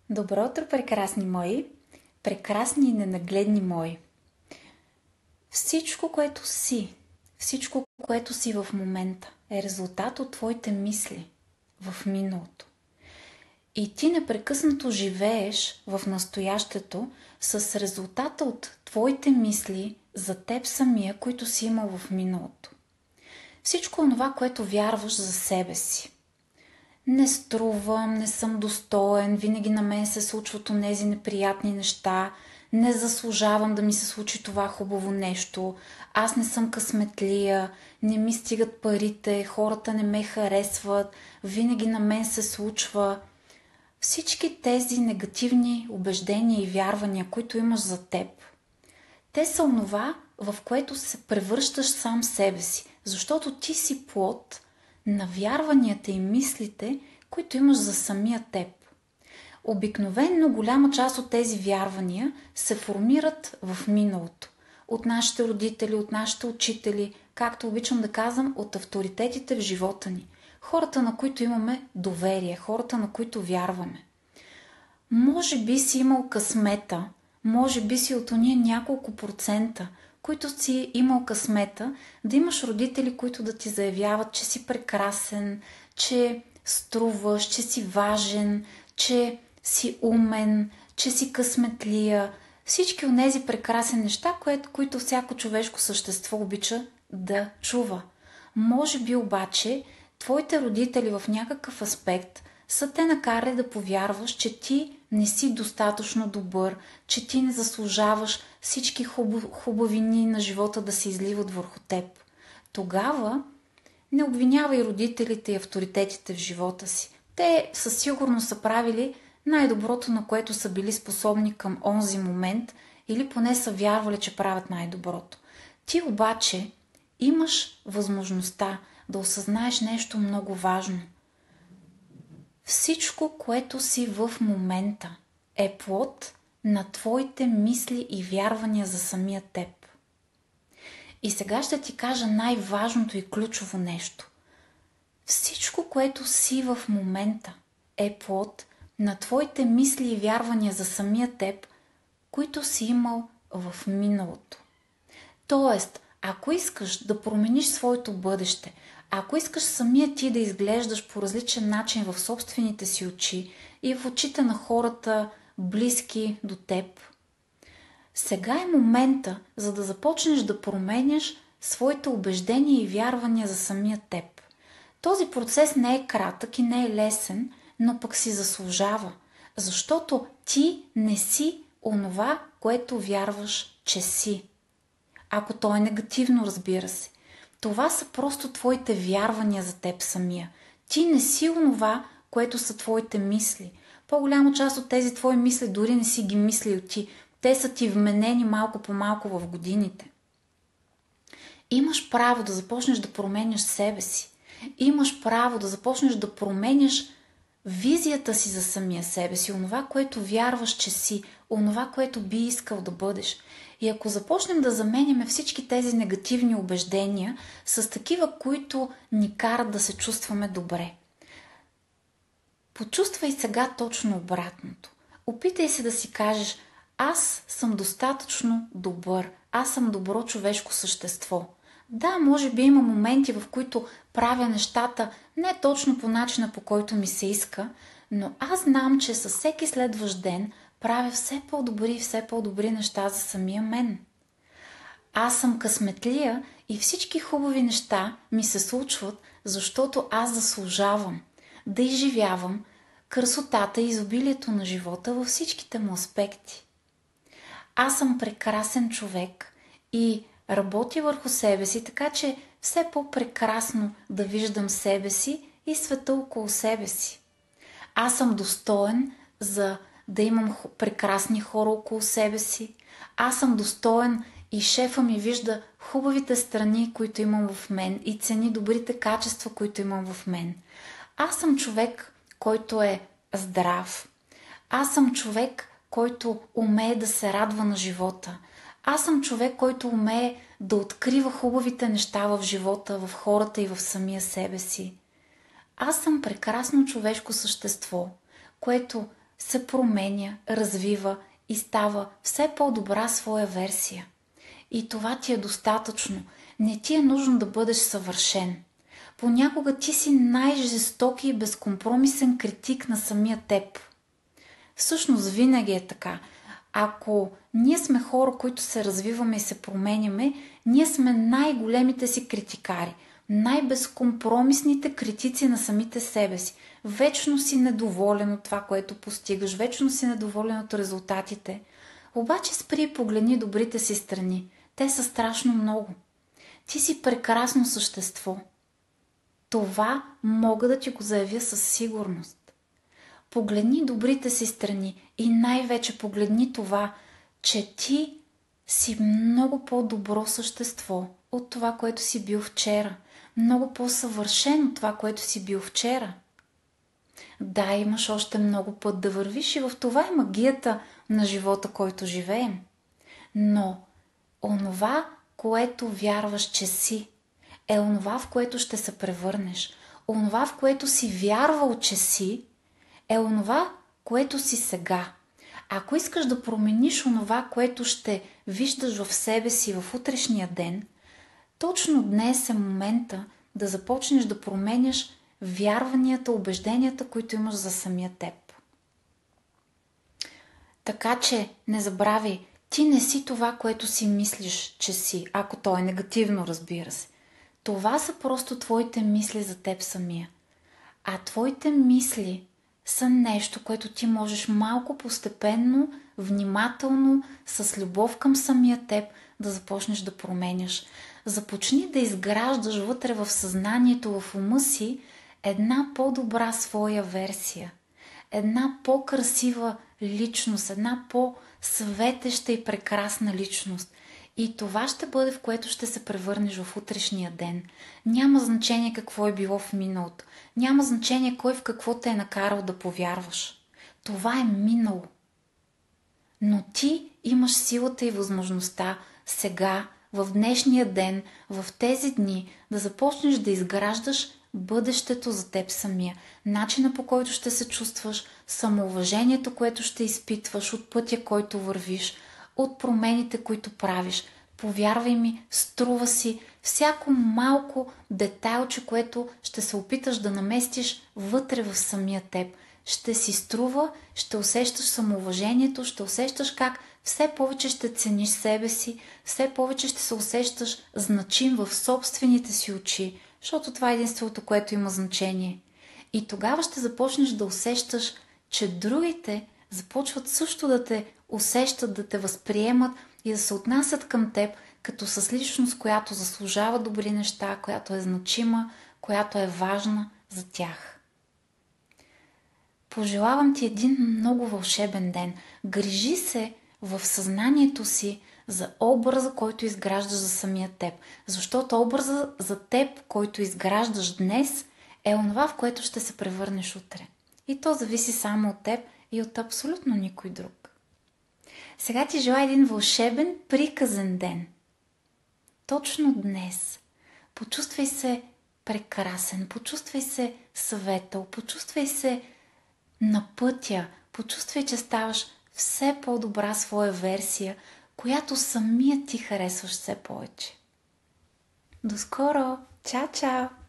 Добро утро, прекрасни мои, прекрасни и ненагледни мои. Всичко, което си в момента, е резултат от твоите мисли в миналото. И ти непрекъснато живееш в настоящето с резултата от твоите мисли за теб самия, които си имал в миналото. Всичко това, което вярваш за себе си. Не струвам, не съм достоен, винаги на мен се случват онези неприятни неща, не заслужавам да ми се случи това хубаво нещо, аз не съм късметлия, не ми стигат парите, хората не ме харесват, винаги на мен се случва. Всички тези негативни убеждения и вярвания, които имаш за теб, те са онова, в което се превръщаш сам себе си, защото ти си плод на вярванията и мислите, които имаш за самия теб. Обикновено голяма част от тези вярвания се формират в миналото. От нашите родители, от нашите учители, както обичам да казвам, от авторитетите в живота ни. Хората, на които имаме доверие, хората, на които вярваме. Може би си имал късмета, може би си от ония няколко процента, които си имал късмета, да имаш родители, които да ти заявяват, че си прекрасен, че струваш, че си важен, че си умен, че си късметлия. Всички от тези прекрасни неща, които всяко човешко същество обича да чува. Може би обаче твоите родители в някакъв аспект са те накарали да повярваш, че ти не си достатъчно добър, че ти не заслужаваш всички хубавини на живота да се изливат върху теб. Тогава не обвинявай родителите и авторитетите в живота си. Те със сигурност са правили най-доброто, на което са били способни към онзи момент, или поне са вярвали, че правят най-доброто. Ти обаче имаш възможността да осъзнаеш нещо много важно. Всичко, което си в момента, е плод на твоите мисли и вярвания за самия теб. И сега ще ти кажа най-важното и ключово нещо. Всичко, което си в момента, е плод на твоите мисли и вярвания за самия теб, които си имал в миналото. Тоест, ако искаш да промениш своето бъдеще, ако искаш самия ти да изглеждаш по различен начин в собствените си очи и в очите на хората, близки до теб, сега е момента, за да започнеш да променяш своите убеждения и вярвания за самия теб. Този процес не е кратък и не е лесен, но пък си заслужава, защото ти не си онова, което вярваш, че си. Ако то е негативно, разбира се. Това са просто твоите вярвания за теб самия. Ти не си онова, което са твоите мисли. По-голяма част от тези твои мисли дори не си ги мислил ти. Те са ти вменени малко по малко в годините. Имаш право да започнеш да променяш себе си. Имаш право да започнеш да променяш визията си за самия себе си, онова, което вярваш, че си, онова, което би искал да бъдеш. И ако започнем да заменяме всички тези негативни убеждения с такива, които ни карат да се чувстваме добре. Почувствай сега точно обратното. Опитай се да си кажеш: аз съм достатъчно добър, аз съм добро човешко същество. Да, може би има моменти, в които правя нещата не точно по начина, по който ми се иска, но аз знам, че със всеки следващ ден правя все по-добри и все по-добри неща за самия мен. Аз съм късметлия и всички хубави неща ми се случват, защото аз заслужавам да изживявам красотата и изобилието на живота във всичките му аспекти. Аз съм прекрасен човек и работя върху себе си, така че все по-прекрасно да виждам себе си и света около себе си. Аз съм достоен за да имам прекрасни хора около себе си. Аз съм достоен и шефа ми вижда хубавите страни, които имам в мен, и цени добрите качества, които имам в мен. Аз съм човек, който е здрав. Аз съм човек, който умее да се радва на живота. Аз съм човек, който умее да открива хубавите неща в живота, в хората и в самия себе си. Аз съм прекрасно човешко същество, което се променя, развива и става все по-добра своя версия. И това ти е достатъчно. Не ти е нужно да бъдеш съвършен. Понякога ти си най-жестоки и безкомпромисен критик на самия теб. Всъщност винаги е така. Ако ние сме хора, които се развиваме и се променяме, ние сме най-големите си критикари, най-безкомпромисните критици на самите себе си. Вечно си недоволен от това, което постигаш, вечно си недоволен от резултатите. Обаче спри и погледни добрите си страни. Те са страшно много. Ти си прекрасно същество. Това мога да ти го заявя със сигурност. Погледни добрите си страни и най-вече погледни това, че ти си много по-добро същество от това, което си бил вчера. Много по-съвършен от това, което си бил вчера. Да, имаш още много път да вървиш и в това е магията на живота, който живеем. Но онова, което вярваш, че си, е онова, в което ще се превърнеш. Онова, в което си вярвал, че си, е онова, което си сега. Ако искаш да промениш онова, което ще виждаш в себе си в утрешния ден, точно днес е момента да започнеш да променяш вярванията, убежденията, които имаш за самия теб. Така че не забравяй, ти не си това, което си мислиш, че си, ако то е негативно, разбира се. Това са просто твоите мисли за теб самия. А твоите мисли са нещо, което ти можеш малко постепенно, внимателно, с любов към самия теб да започнеш да променяш. Започни да изграждаш вътре в съзнанието, в ума си една по-добра своя версия. Една по-красива личност, една по-светеща и прекрасна личност. И това ще бъде, в което ще се превърнеш в утрешния ден. Няма значение какво е било в миналото. Няма значение кой в какво те е накарал да повярваш. Това е минало. Но ти имаш силата и възможността сега, в днешния ден, в тези дни, да започнеш да изграждаш бъдещето за теб самия. Начина, по който ще се чувстваш, самоуважението, което ще изпитваш от пътя, който вървиш, от промените, които правиш. Повярвай ми, струва си всяко малко детайлче, което ще се опиташ да наместиш вътре в самия теб. Ще си струва, ще усещаш самоуважението, ще усещаш как все повече ще цениш себе си, все повече ще се усещаш значим в собствените си очи, защото това е единството, което има значение. И тогава ще започнеш да усещаш, че другите започват също да те усещат, да те възприемат и да се отнасят към теб като с личност, която заслужава добри неща, която е значима, която е важна за тях. Пожелавам ти един много вълшебен ден. Грижи се в съзнанието си за образа, който изграждаш за самия теб. Защото образа за теб, който изграждаш днес, е онова, в което ще се превърнеш утре. И то зависи само от теб и от абсолютно никой друг. Сега ти желая един вълшебен, приказен ден. Точно днес. Почувствай се прекрасен, почувствай се светъл, почувствай се на пътя, почувствай, че ставаш все по-добра своя версия, която самият ти харесваш все повече. До скоро! Чао, чао!